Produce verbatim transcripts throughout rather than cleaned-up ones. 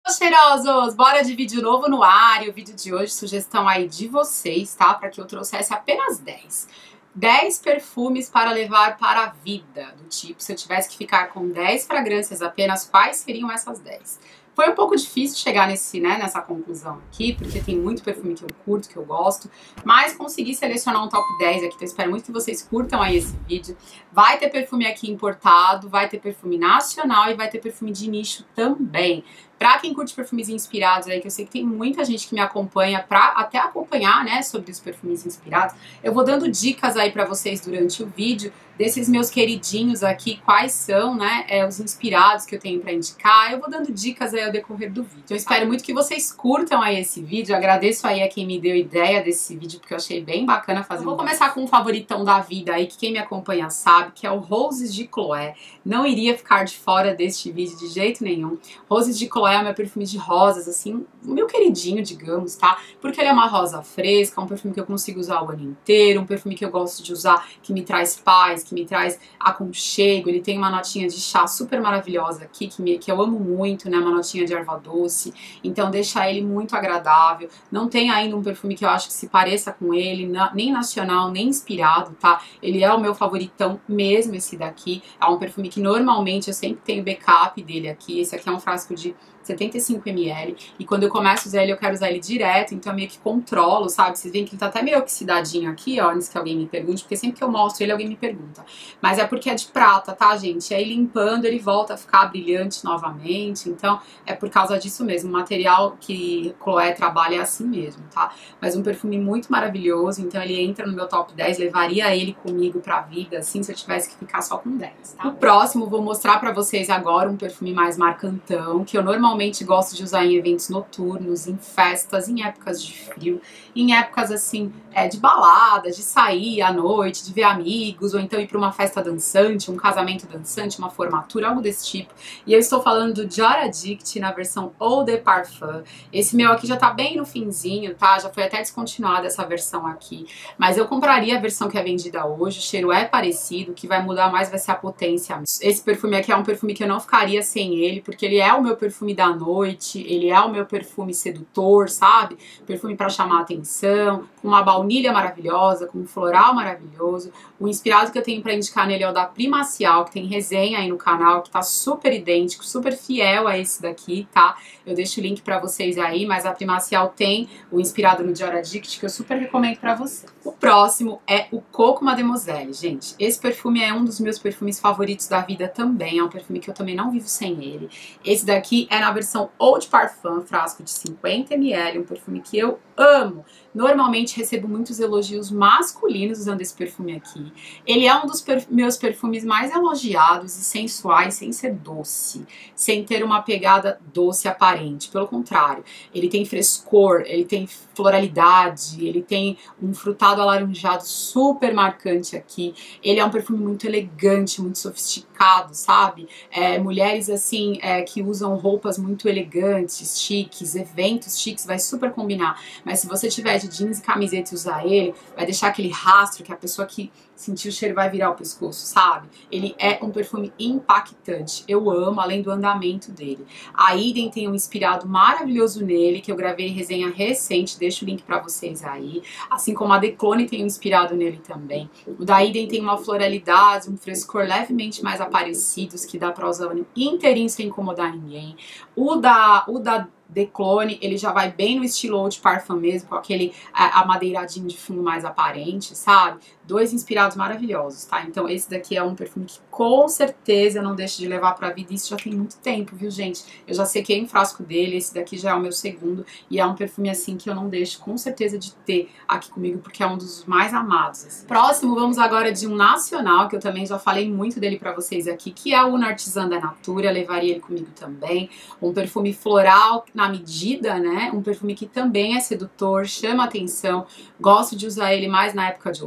Cheirosos, bora de vídeo novo no ar. E o vídeo de hoje, sugestão aí de vocês, tá? Para que eu trouxesse apenas dez. dez perfumes para levar para a vida. Do tipo, se eu tivesse que ficar com dez fragrâncias apenas, quais seriam essas dez? Foi um pouco difícil chegar nesse, né, nessa conclusão aqui, porque tem muito perfume que eu curto, que eu gosto, mas consegui selecionar um top dez aqui, então eu espero muito que vocês curtam aí esse vídeo. Vai ter perfume aqui importado, vai ter perfume nacional e vai ter perfume de nicho também. Pra quem curte perfumes inspirados aí, que eu sei que tem muita gente que me acompanha pra até acompanhar, né, sobre os perfumes inspirados, eu vou dando dicas aí pra vocês durante o vídeo desses meus queridinhos aqui, quais são, né, é, os inspirados que eu tenho pra indicar. Eu vou dando dicas aí ao decorrer do vídeo. Eu espero muito que vocês curtam aí esse vídeo. Eu agradeço aí a quem me deu ideia desse vídeo, porque eu achei bem bacana fazer. Eu vou começar com um favoritão da vida aí, que quem me acompanha sabe, que é o Roses de Chloé. Não iria ficar de fora deste vídeo de jeito nenhum. Roses de Chloé é o meu perfume de rosas, assim, o meu queridinho, digamos, tá? Porque ele é uma rosa fresca, um perfume que eu consigo usar o ano inteiro, um perfume que eu gosto de usar, que me traz paz, que me traz aconchego. Ele tem uma notinha de chá super maravilhosa aqui, que, me, que eu amo muito, né? Uma notinha de erva doce, então deixa ele muito agradável. Não tem ainda um perfume que eu acho que se pareça com ele, na, nem nacional, nem inspirado, tá? Ele é o meu favoritão mesmo, esse daqui. É um perfume que normalmente eu sempre tenho backup dele aqui. Esse aqui é um frasco de setenta e cinco mililitros, e quando eu começo a usar ele, eu quero usar ele direto, então eu meio que controlo, sabe? Vocês veem que ele tá até meio oxidadinho aqui, ó, antes que alguém me pergunte, porque sempre que eu mostro ele, alguém me pergunta. Mas é porque é de prata, tá, gente? E aí limpando, ele volta a ficar brilhante novamente, então é por causa disso mesmo. O material que Chloé trabalha é assim mesmo, tá? Mas um perfume muito maravilhoso, então ele entra no meu top dez, levaria ele comigo pra vida, assim, se eu tivesse que ficar só com dez, tá? O próximo, vou mostrar pra vocês agora um perfume mais marcantão, que eu normalmente Normalmente gosto de usar em eventos noturnos, em festas, em épocas de frio, em épocas assim, é, de balada, de sair à noite, de ver amigos, ou então ir para uma festa dançante, um casamento dançante, uma formatura, algo desse tipo. E eu estou falando do Dior Addict na versão Eau de Parfum. Esse meu aqui já tá bem no finzinho, tá? Já foi até descontinuada essa versão aqui. Mas eu compraria a versão que é vendida hoje, o cheiro é parecido, o que vai mudar mais vai ser a potência. Esse perfume aqui é um perfume que eu não ficaria sem ele, porque ele é o meu perfume da noite, ele é o meu perfume sedutor, sabe? Perfume para chamar atenção, com uma baunilha maravilhosa, com um floral maravilhoso. O inspirado que eu tenho para indicar nele é o da Primacial, que tem resenha aí no canal, que tá super idêntico, super fiel a esse daqui, tá? Eu deixo o link para vocês aí, mas a Primacial tem o inspirado no Dior Addict, que eu super recomendo para vocês. O próximo é o Coco Mademoiselle, gente. Esse perfume é um dos meus perfumes favoritos da vida também, é um perfume que eu também não vivo sem ele. Esse daqui é na versão Eau de Parfum, frasco de cinquenta mililitros, um perfume que eu amo. Normalmente recebo muitos elogios masculinos usando esse perfume aqui. Ele é um dos perf- meus perfumes mais elogiados e sensuais, sem ser doce, sem ter uma pegada doce aparente. Pelo contrário, ele tem frescor, ele tem floralidade, ele tem um frutado alaranjado super marcante aqui. Ele é um perfume muito elegante, muito sofisticado, sabe? É, mulheres assim é, que usam roupas muito elegantes, chiques, eventos chiques, vai super combinar. Mas se você tiver de jeans e camiseta e usar ele, vai deixar aquele rastro que a pessoa que sentir o cheiro vai virar o pescoço, sabe? Ele é um perfume impactante. Eu amo, além do andamento dele. A Idem tem um inspirado maravilhoso nele, que eu gravei resenha recente, deixo o link pra vocês aí. Assim como a Declone tem um inspirado nele também. O da Idem tem uma floralidade, um frescor levemente mais aparecidos, que dá pra usar o ano inteirinho sem incomodar ninguém. O da, o da Declone, ele já vai bem no estilo Eau de Parfum mesmo, com aquele amadeiradinho de fundo mais aparente, sabe? Dois inspirados maravilhosos, tá? Então esse daqui é um perfume que com certeza eu não deixo de levar pra vida. Isso já tem muito tempo, viu, gente? Eu já sequei um frasco dele, esse daqui já é o meu segundo, e é um perfume assim que eu não deixo com certeza de ter aqui comigo, porque é um dos mais amados, assim. Próximo, vamos agora de um nacional, que eu também já falei muito dele pra vocês aqui, que é o Uno Artisan da Natura. Levaria ele comigo também. Um perfume floral na medida, né? Um perfume que também é sedutor, chama atenção. Gosto de usar ele mais na época de outono,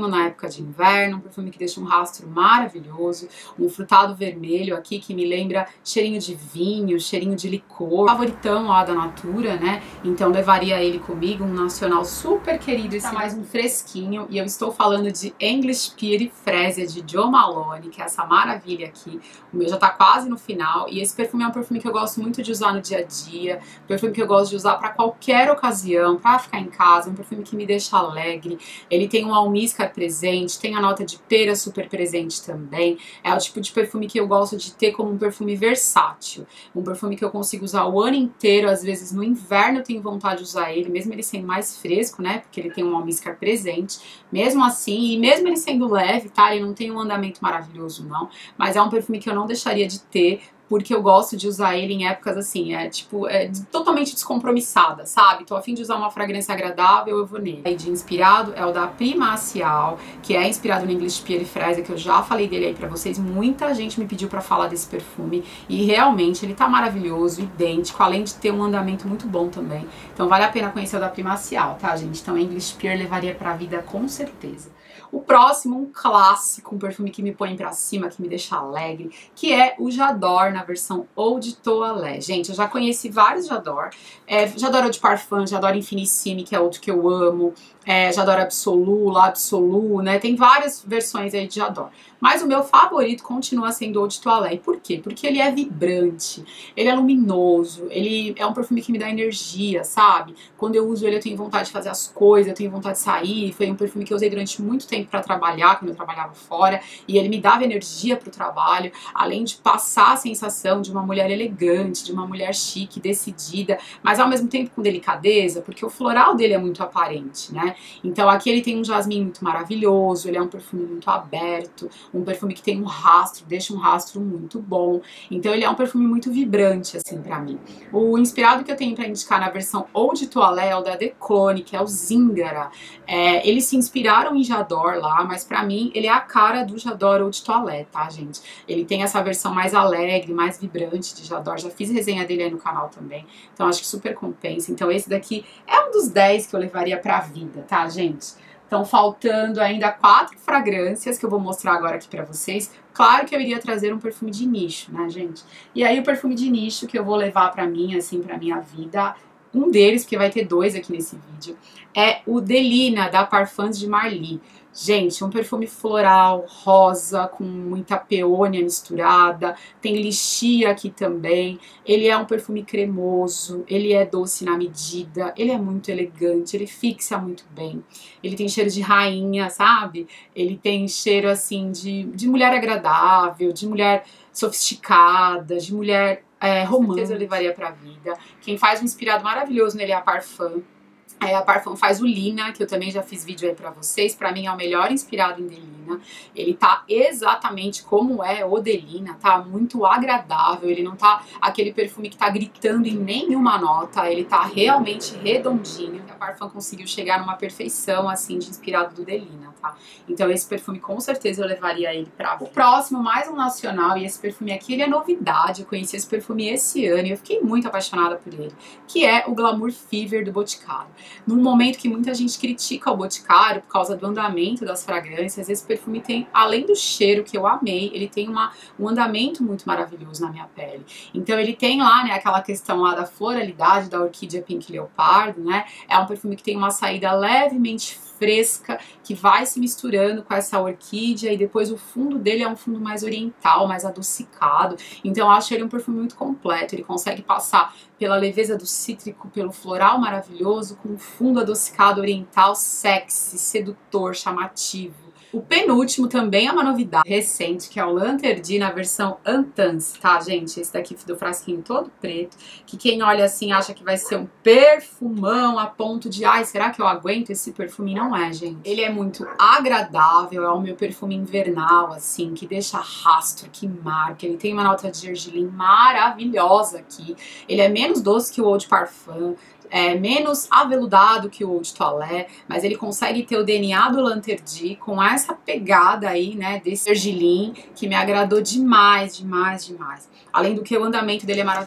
amo na época de inverno, um perfume que deixa um rastro maravilhoso, um frutado vermelho aqui que me lembra cheirinho de vinho, cheirinho de licor, favoritão lá da Natura, né? Então levaria ele comigo, um nacional super querido, esse é mais um fresquinho, e eu estou falando de English Pear Fresia de Jo Malone, que é essa maravilha aqui. O meu já tá quase no final, e esse perfume é um perfume que eu gosto muito de usar no dia a dia, perfume que eu gosto de usar para qualquer ocasião, para ficar em casa, um perfume que me deixa alegre. Ele tem um almíscar presente, tem a nota de pera super presente também. É o tipo de perfume que eu gosto de ter como um perfume versátil, um perfume que eu consigo usar o ano inteiro. Às vezes no inverno eu tenho vontade de usar ele, mesmo ele sendo mais fresco, né, porque ele tem um almíscar presente. Mesmo assim, e mesmo ele sendo leve, tá, ele não tem um andamento maravilhoso não, mas é um perfume que eu não deixaria de ter, porque eu gosto de usar ele em épocas assim, é tipo, é totalmente descompromissada, sabe? Tô a fim de usar uma fragrância agradável, eu vou nele. Aí de inspirado é o da Primacial, que é inspirado no English Pear Fresia, que eu já falei dele aí pra vocês. Muita gente me pediu pra falar desse perfume e realmente ele tá maravilhoso, idêntico, além de ter um andamento muito bom também. Então vale a pena conhecer o da Primacial, tá, gente? Então English Pear levaria pra vida com certeza. O próximo, um clássico, um perfume que me põe pra cima, que me deixa alegre, que é o J'adore, na versão Eau de Toilette. Gente, eu já conheci vários J'adore. É, J'adore Eau de Parfum, J'adore Infinissime, que é outro que eu amo. É, J'adore Absolu, L'Absolu, né? Tem várias versões aí de J'adore. Mas o meu favorito continua sendo Eau de Toilette. Por quê? Porque ele é vibrante, ele é luminoso, ele é um perfume que me dá energia, sabe? Quando eu uso ele eu tenho vontade de fazer as coisas, eu tenho vontade de sair. Foi um perfume que eu usei durante muito tempo pra trabalhar, quando eu trabalhava fora, e ele me dava energia pro trabalho, além de passar a sensação de uma mulher elegante, de uma mulher chique, decidida, mas ao mesmo tempo com delicadeza, porque o floral dele é muito aparente, né? Então aqui ele tem um jasmim muito maravilhoso, ele é um perfume muito aberto, um perfume que tem um rastro, deixa um rastro muito bom. Então ele é um perfume muito vibrante, assim, pra mim. O inspirado que eu tenho pra indicar na versão Eau de Toilette é o da Decone, que é o Zingara. É, eles se inspiraram em J'adore lá, mas pra mim ele é a cara do J'adore Eau de Toilette, tá, gente? Ele tem essa versão mais alegre, mais vibrante de J'adore. Já fiz resenha dele aí no canal também, então acho que super compensa. Então esse daqui é um dos dez que eu levaria pra vida, tá, gente? Estão faltando ainda quatro fragrâncias que eu vou mostrar agora aqui pra vocês. Claro que eu iria trazer um perfume de nicho, né, gente? E aí o perfume de nicho que eu vou levar pra mim, assim, pra minha vida, um deles, porque vai ter dois aqui nesse vídeo, é o Delina, da Parfums de Marly. Gente, um perfume floral, rosa, com muita peônia misturada, tem lixia aqui também. Ele é um perfume cremoso, ele é doce na medida, ele é muito elegante, ele fixa muito bem. Ele tem cheiro de rainha, sabe? Ele tem cheiro, assim, de, de mulher agradável, de mulher sofisticada, de mulher é, romântica. Com certeza eu levaria pra vida. Quem faz um inspirado maravilhoso nele é a Parfum. Aí a Parfum faz o Lina, que eu também já fiz vídeo aí pra vocês. Pra mim é o melhor inspirado em Delina. Ele tá exatamente como é o Delina, tá muito agradável. Ele não tá aquele perfume que tá gritando em nenhuma nota. Ele tá realmente redondinho. A Parfum conseguiu chegar numa perfeição, assim, de inspirado do Delina, tá? Então esse perfume com certeza eu levaria ele pra... O próximo, mais um nacional, e esse perfume aqui, ele é novidade. Eu conheci esse perfume esse ano e eu fiquei muito apaixonada por ele. Que é o Glamour Fever do Boticário. Num momento que muita gente critica o Boticário por causa do andamento das fragrâncias, esse perfume tem, além do cheiro que eu amei, ele tem uma, um andamento muito maravilhoso na minha pele. Então ele tem lá, né, aquela questão lá da floralidade da orquídea Pink Leopardo, né? É um perfume que tem uma saída levemente fresca, que vai se misturando com essa orquídea, e depois o fundo dele é um fundo mais oriental, mais adocicado. Então eu acho ele um perfume muito completo. Ele consegue passar pela leveza do cítrico, pelo floral maravilhoso, com um fundo adocicado oriental, sexy, sedutor, chamativo. O penúltimo também é uma novidade recente, que é o Lanterdi na versão Intense, tá, gente? Esse daqui do frasquinho todo preto, que quem olha assim acha que vai ser um perfumão a ponto de, ai, será que eu aguento esse perfume? Não é, gente. Ele é muito agradável, é o meu perfume invernal, assim, que deixa rastro, que marca. Ele tem uma nota de gergelim maravilhosa aqui. Ele é menos doce que o Eau de Parfum, é menos aveludado que o Eau de Toilette, mas ele consegue ter o D N A do Lanterdi com essa pegada aí, né, desse gergelim, que me agradou demais, demais, demais. Além do que o andamento dele é maravilhoso.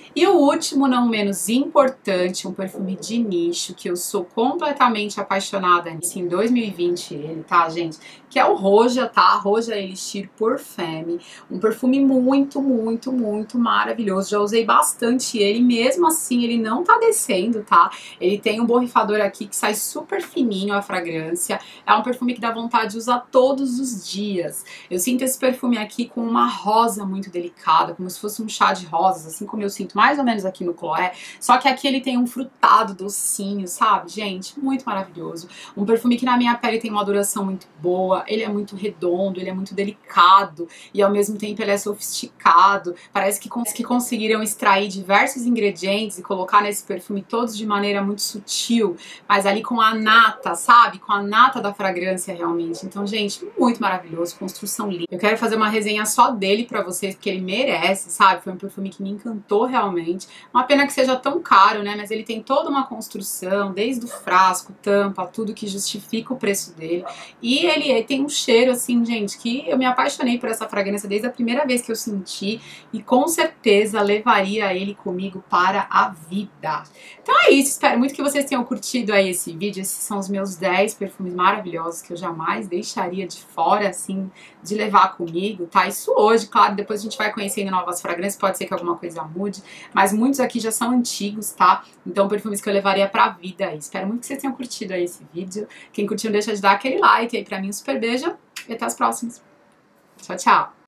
E o último, não menos importante, um perfume de nicho, que eu sou completamente apaixonada nisso, em dois mil e vinte ele, tá, gente? Que é o Roja, tá? Roja Elixir Pour Femme. Um perfume muito, muito, muito maravilhoso. Já usei bastante ele, mesmo assim ele não tá descendo, tá? Ele tem um borrifador aqui que sai super fininho a fragrância. É um perfume que dá vontade de usar todos os dias. Eu sinto esse perfume aqui com uma rosa muito delicada, como se fosse um chá de rosas, assim como eu sinto mais ou menos aqui no Chloé, só que aqui ele tem um frutado docinho, sabe, gente? Muito maravilhoso. Um perfume que na minha pele tem uma duração muito boa, ele é muito redondo, ele é muito delicado e ao mesmo tempo ele é sofisticado. Parece que, que conseguiram extrair diversos ingredientes e colocar nesse perfume todos de maneira muito sutil, mas ali com a nata, sabe? Com a nata da fragrância realmente. Então, gente, muito maravilhoso, construção linda. Eu quero fazer uma resenha só dele pra vocês, porque ele merece, sabe? Foi um perfume que me encantou realmente. Uma pena que seja tão caro, né? Mas ele tem toda uma construção, desde o frasco, tampa, tudo que justifica o preço dele. E ele, ele tem um cheiro, assim, gente, que eu me apaixonei por essa fragrância desde a primeira vez que eu senti e com certeza levaria ele comigo para a vida. Então é isso, espero muito que vocês tenham curtido aí esse vídeo. Esses são os meus dez perfumes maravilhosos que eu jamais deixaria de fora, assim, de levar comigo, tá? Isso hoje, claro, depois a gente vai conhecendo novas fragrâncias, pode ser que alguma coisa mude, mas muitos aqui já são antigos, tá? Então perfumes que eu levaria pra vida aí. Espero muito que vocês tenham curtido aí esse vídeo. Quem curtiu, não deixa de dar aquele like aí pra mim, um super beijo e até as próximas. Tchau, tchau!